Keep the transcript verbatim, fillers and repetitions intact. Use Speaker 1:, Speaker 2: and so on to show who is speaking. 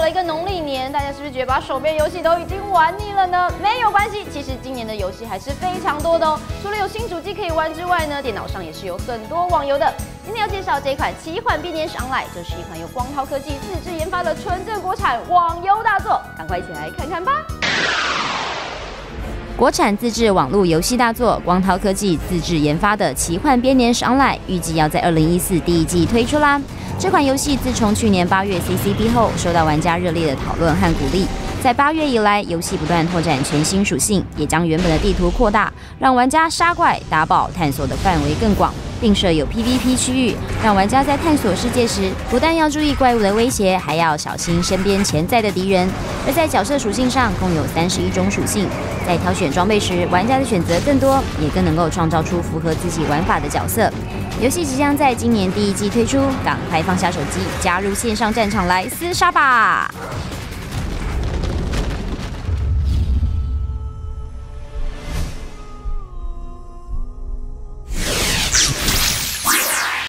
Speaker 1: 了一个农历年，大家是不是觉得把手边游戏都已经玩腻了呢？没有关系，其实今年的游戏还是非常多的哦。除了有新主机可以玩之外呢，电脑上也是有很多网游的。今天要介绍这款奇幻编年史 Online， 就是一款由光涛科技自制研发的纯正国产网游大作，赶快一起来看看吧。
Speaker 2: 国产自制网络游戏大作，光涛科技自制研发的《奇幻编年史 Online》预计要在二零一四第一季推出啦。这款游戏自从去年八月 C C B 后，受到玩家热烈的讨论和鼓励。在八月以来，游戏不断拓展全新属性，也将原本的地图扩大，让玩家杀怪、打宝、探索的范围更广，并设有 P V P 区域，让玩家在探索世界时，不但要注意怪物的威胁，还要小心身边潜在的敌人。而在角色属性上，共有三十一种属性。 在挑选装备时，玩家的选择更多，也更能够创造出符合自己玩法的角色。游戏即将在今年第一季推出，赶快放下手机，加入线上战场来厮杀吧！